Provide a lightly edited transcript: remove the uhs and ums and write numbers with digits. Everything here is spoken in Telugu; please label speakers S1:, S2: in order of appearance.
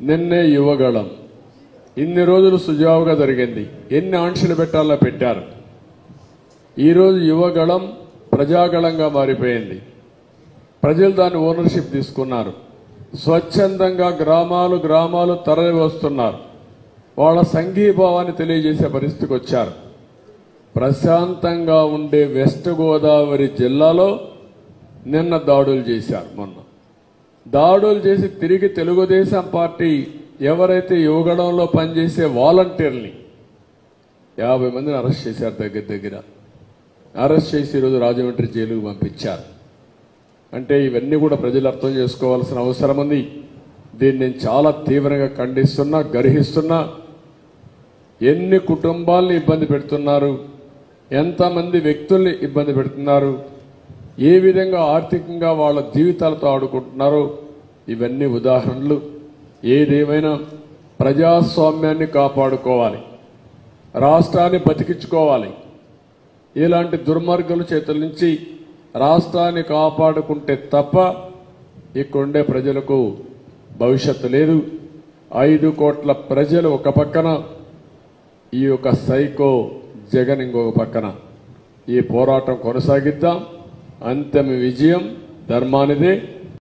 S1: నిన్నే యువగళం ఇన్ని రోజులు సుజావుగా జరిగింది. ఎన్ని ఆంక్షలు పెట్టాలో పెట్టారు. ఈరోజు యువగళం ప్రజాగళంగా మారిపోయింది. ప్రజలు దాన్ని ఓనర్షిప్ తీసుకున్నారు. స్వచ్ఛందంగా గ్రామాలు తరలి వస్తున్నారు. వాళ్ళ సంఘీభావాన్ని తెలియజేసే పరిస్థితికి వచ్చారు. ప్రశాంతంగా ఉండే వెస్ట్ గోదావరి జిల్లాలో నిన్న దాడులు చేశారు. మొన్న దాడులు చేసి తిరిగి తెలుగుదేశం పార్టీ ఎవరైతే యువగళంలో పనిచేసే వాలంటీర్ని 50 మందిని అరెస్ట్ చేశారు. దగ్గర అరెస్ట్ చేసి ఈరోజు రాజమండ్రి జైలుకు పంపించారు. అంటే ఇవన్నీ కూడా ప్రజలు అర్థం చేసుకోవాల్సిన అవసరం ఉంది. దీన్ని నేను చాలా తీవ్రంగా ఖండిస్తున్నా, గర్హిస్తున్నా. ఎన్ని కుటుంబాలను ఇబ్బంది పెడుతున్నారు, ఎంతమంది వ్యక్తుల్ని ఇబ్బంది పెడుతున్నారు, ఏ విధంగా ఆర్థికంగా వాళ్ళ జీవితాలతో ఆడుకుంటున్నారో ఇవన్నీ ఉదాహరణలు. ఏదేమైనా ప్రజాస్వామ్యాన్ని కాపాడుకోవాలి, రాష్ట్రాన్ని బతికించుకోవాలి. ఇలాంటి దుర్మార్గుల చేతుల నుంచి రాష్ట్రాన్ని కాపాడుకుంటే తప్ప ఇక్కడుండే ప్రజలకు భవిష్యత్తు లేదు. 5 కోట్ల ప్రజలు ఒక పక్కన, ఈ యొక్క సైకో జగన్ ఇంకొక పక్కన. ఈ పోరాటం కొనసాగిద్దాం. అంతిమ విజయం ధర్మానిదే.